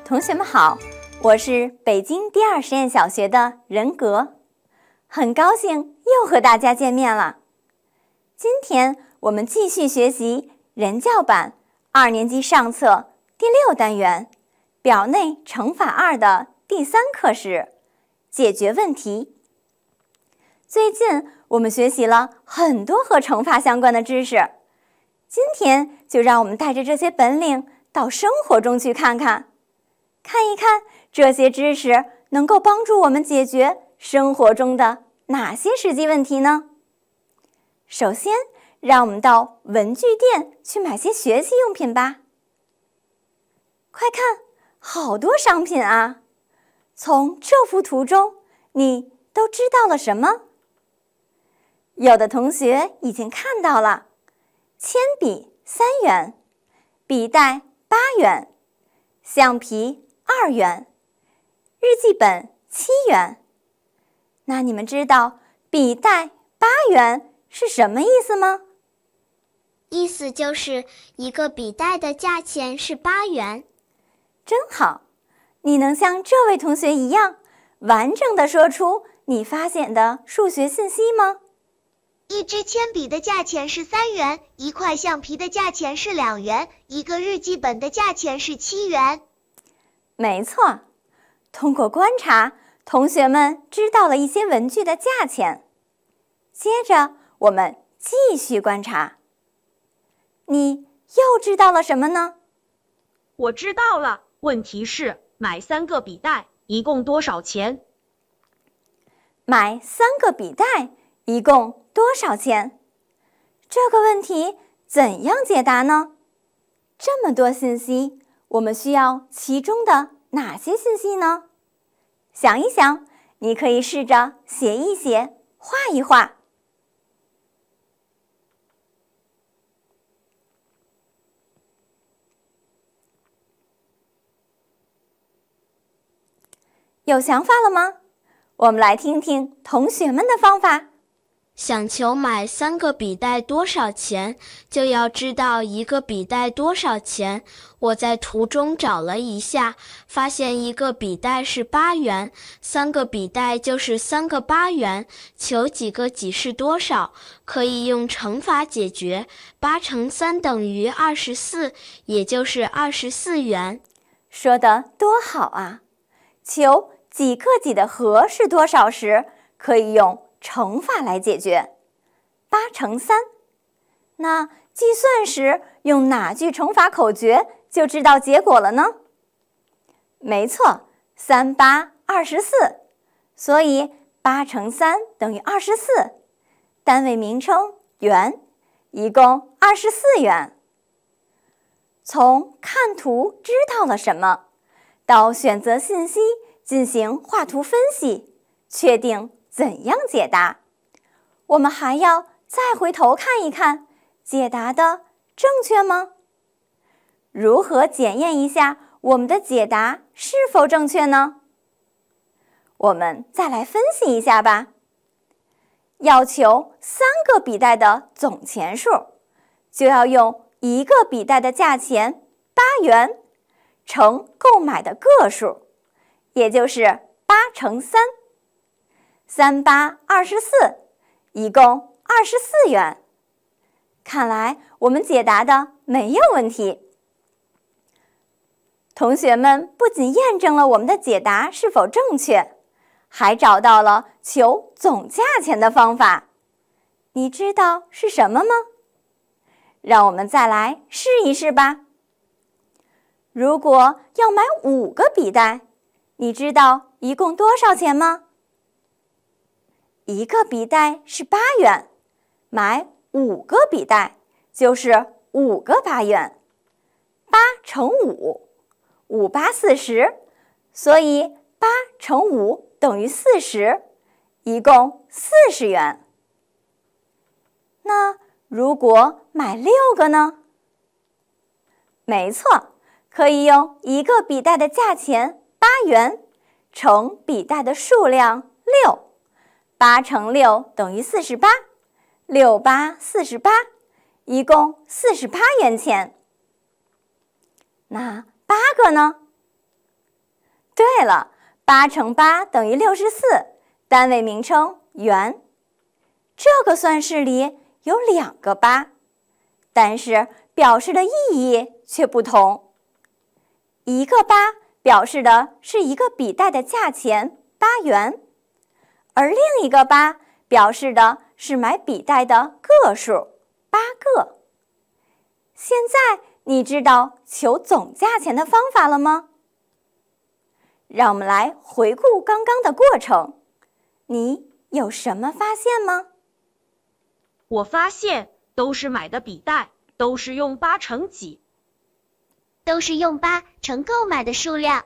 同学们好，我是北京第二实验小学的任格，很高兴又和大家见面了。今天我们继续学习人教版2年级上册第6单元表内乘法2的第3课时，解决问题。最近我们学习了很多和乘法相关的知识，今天就让我们带着这些本领到生活中去看一看这些知识能够帮助我们解决生活中的哪些实际问题呢？首先，让我们到文具店去买些学习用品吧。快看，好多商品啊！从这幅图中，你都知道了什么？有的同学已经看到了，铅笔3元，笔袋8元，橡皮2元，日记本7元。那你们知道笔袋8元是什么意思吗？ 意思就是一个笔袋的价钱是8元。 真好，你能像这位同学一样完整地说出你发现的数学信息吗？ 一支铅笔的价钱是3元，一块橡皮的价钱是2元，一个日记本的价钱是7元。 没错，通过观察，同学们知道了一些文具的价钱。接着，我们继续观察。你又知道了什么呢？ 我知道了，问题是买3个笔袋一共多少钱？ 买3个笔袋一共多少钱？这个问题怎样解答呢？这么多信息，我们需要其中的哪些信息呢？想一想，你可以试着写一写，画一画。有想法了吗？我们来听听同学们的方法。 想求买3个笔袋多少钱，就要知道一个笔袋多少钱。我在图中找了一下，发现一个笔袋是8元，3个笔袋就是3个8元。求几个几是多少？可以用乘法解决，8乘3等于24，也就是24元。 说得多好啊！求几个几的和是多少时，可以用乘法来解决，8乘3。那计算时用哪句乘法口诀就知道结果了呢？没错，3、8、24。所以8乘3等于24，单位名称元，一共24元。从看图知道了什么，到选择信息进行画图分析，确定怎样解答，我们还要再回头看一看，解答的正确吗？如何检验一下我们的解答是否正确呢？我们再来分析一下吧。要求3个笔袋的总钱数，就要用一个笔袋的价钱8元乘购买的个数，也就是8乘3。3、8、24，一共24元。看来我们解答的没有问题。同学们不仅验证了我们的解答是否正确，还找到了求总价钱的方法。你知道是什么吗？让我们再来试一试吧。如果要买5个笔袋，你知道一共多少钱吗？一个笔袋是8元，买5个笔袋就是5个8元。8乘5，5、8、40，所以8乘5等于40，一共40元。那如果买6个呢？没错，可以用一个笔袋的价钱8元乘笔袋的数量6，8乘6等于48，6、8、48，一共48元钱。那8个呢？ 对了，8乘8等于64，单位名称元。这个算式里有2个8，但是表示的意义却不同。一个8表示的是一个笔袋的价钱8元，而另一个8表示的是买笔袋的个数8个。现在你知道求总价钱的方法了吗？让我们来回顾刚刚的过程，你有什么发现吗？ 我发现都是买的笔袋，都是用8乘几， 都是用8乘购买的数量。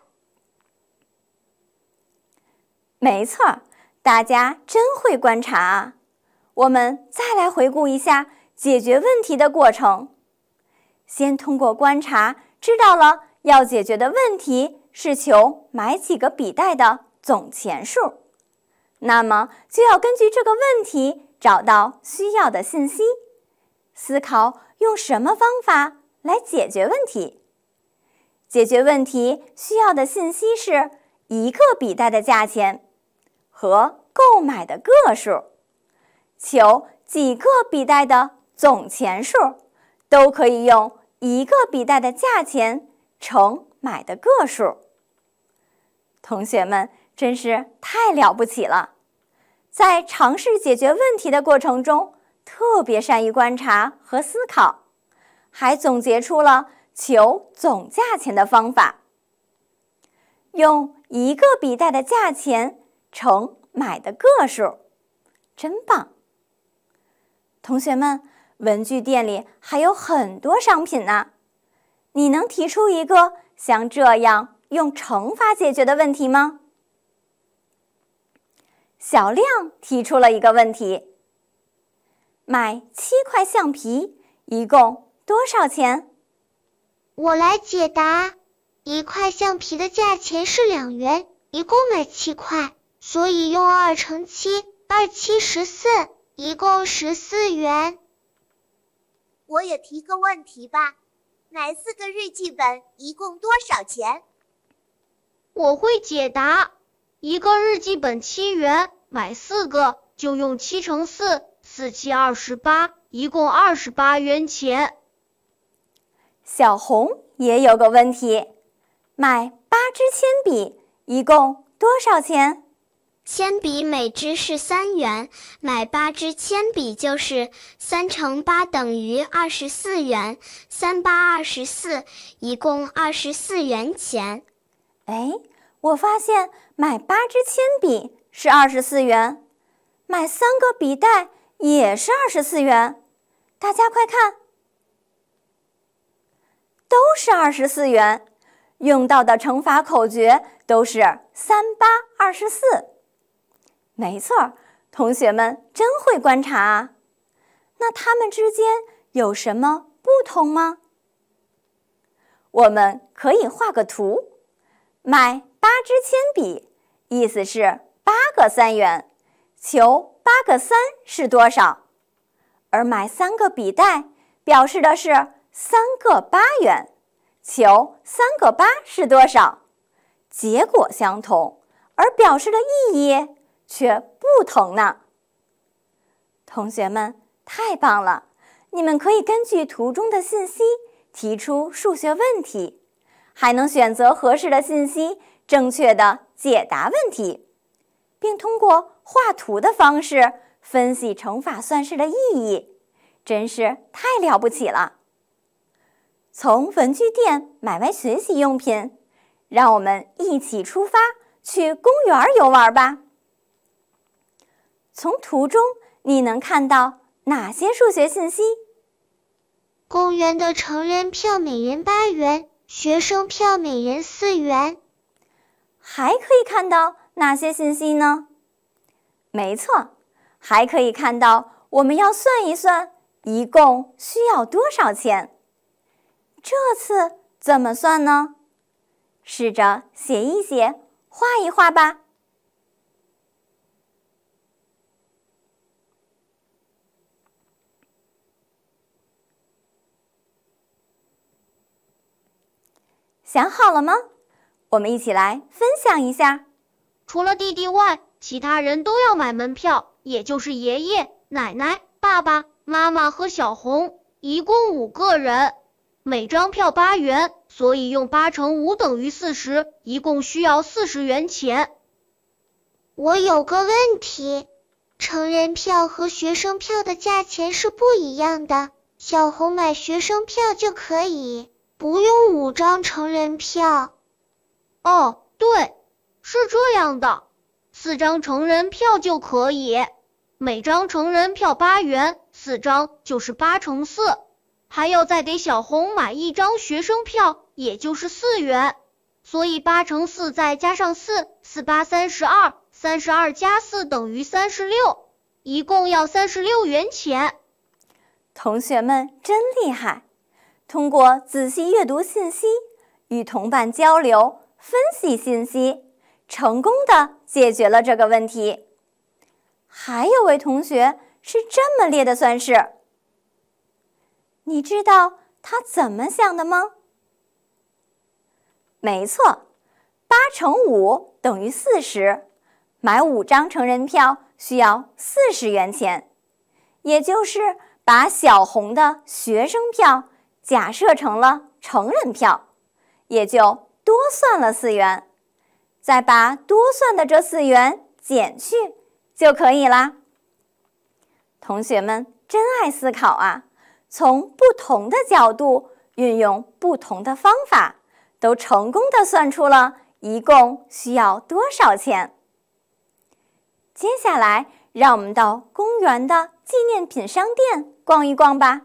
没错，大家真会观察啊！我们再来回顾一下解决问题的过程。先通过观察知道了要解决的问题是求买几个笔袋的总钱数，那么就要根据这个问题找到需要的信息，思考用什么方法来解决问题。解决问题需要的信息是一个笔袋的价钱和购买的个数，求几个笔袋的总钱数，都可以用一个笔袋的价钱乘买的个数。同学们真是太了不起了，在尝试解决问题的过程中，特别善于观察和思考，还总结出了求总价钱的方法。用一个笔袋的价钱乘买的个数，真棒！同学们，文具店里还有很多商品呢，你能提出一个像这样用乘法解决的问题吗？小亮提出了一个问题：买7块橡皮一共多少钱？ 我来解答。1块橡皮的价钱是2元，一共买7块，所以用2乘7，2七14，一共14元。 我也提个问题吧，买4个日记本一共多少钱？ 我会解答。一个日记本7元，买4个就用7乘4，4七28，一共28元钱。 小红也有个问题，买8支铅笔一共多少钱？ 铅笔每支是3元，买8支铅笔就是3乘8等于24元，3八24，一共24元钱。 哎，我发现买8支铅笔是24元，买3个笔袋也是24元。大家快看，都是24元，用到的乘法口诀都是3八24。没错，同学们真会观察啊。那它们之间有什么不同吗？我们可以画个图。买8支铅笔，意思是8个3元，求8个3是多少？而买3个笔袋，表示的是3个8元，求3个8是多少？结果相同，而表示的意义却不同呢。同学们，太棒了！你们可以根据图中的信息提出数学问题，还能选择合适的信息，正确地解答问题，并通过画图的方式分析乘法算式的意义，真是太了不起了。从文具店买完学习用品，让我们一起出发去公园游玩吧。从图中你能看到哪些数学信息？ 公园的成人票每人8元，学生票每人4元。 还可以看到哪些信息呢？没错，还可以看到我们要算一算一共需要多少钱。这次怎么算呢？试着写一写，画一画吧。想好了吗？ 我们一起来分享一下。 除了弟弟外，其他人都要买门票，也就是爷爷、奶奶、爸爸妈妈和小红，一共5个人，每张票8元，所以用8乘5等于40，一共需要40元钱。 我有个问题，成人票和学生票的价钱是不一样的，小红买学生票就可以，不用5张成人票。 哦，对，是这样的，4张成人票就可以，每张成人票8元，4张就是8乘4，还要再给小红买1张学生票，也就是4元，所以8乘4再加上4，4八32，32加4等于36，一共要36元钱。 同学们真厉害，通过仔细阅读信息，与同伴交流，分析信息，成功地解决了这个问题。还有位同学是这么列的算式，你知道他怎么想的吗？没错，8乘5等于40，买5张成人票需要40元钱，也就是把小红的学生票假设成了成人票，也就多算了4元，再把多算的这4元减去就可以啦。同学们真爱思考啊，从不同的角度运用不同的方法，都成功地算出了一共需要多少钱。接下来让我们到公园的纪念品商店逛一逛吧。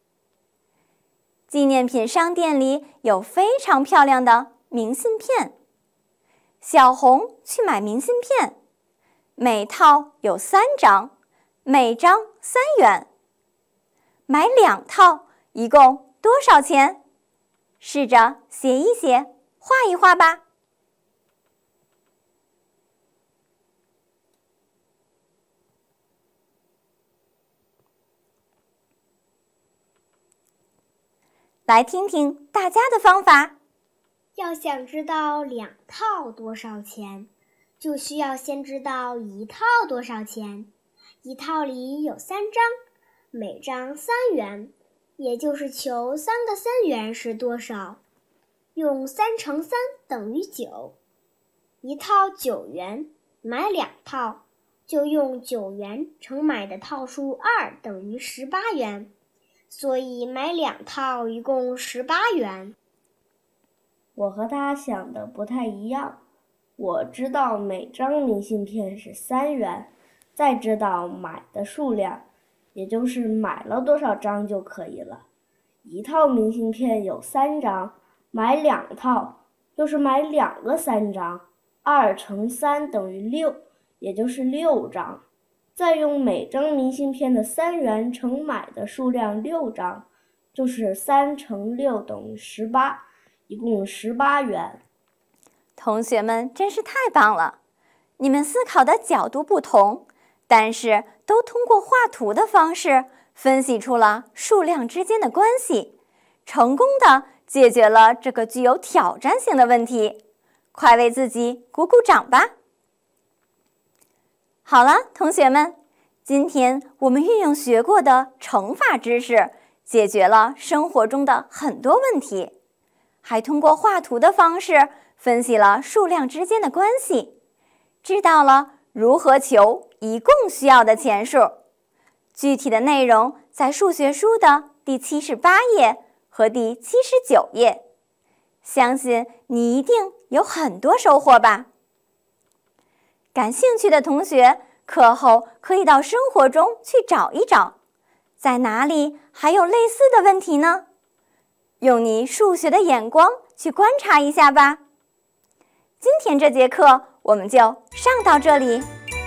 纪念品商店里有非常漂亮的明信片。小红去买明信片，每套有3张，每张3元。买2套，一共多少钱？试着写一写，画一画吧。来听听大家的方法。 要想知道2套多少钱，就需要先知道1套多少钱。1套里有3张，每张3元，也就是求3个3元是多少。用3乘3等于9。1套9元，买2套，就用9元乘买的套数2等于18元。所以买2套一共18元。 我和他想的不太一样，我知道每张明信片是3元，再知道买的数量，也就是买了多少张就可以了。1套明信片有3张，买2套就是买2个3张，2乘3等于6，也就是6张。再用每张明信片的3元乘买的数量6张，就是3乘6等于18，一共18元。 同学们真是太棒了！你们思考的角度不同，但是都通过画图的方式分析出了数量之间的关系，成功地解决了这个具有挑战性的问题。快为自己鼓鼓掌吧！好了，同学们，今天我们运用学过的乘法知识，解决了生活中的很多问题，还通过画图的方式分析了数量之间的关系，知道了如何求一共需要的钱数。具体的内容在数学书的第78页和第79页，相信你一定有很多收获吧。感兴趣的同学，课后可以到生活中去找一找，在哪里还有类似的问题呢？用你数学的眼光去观察一下吧。今天这节课我们就上到这里，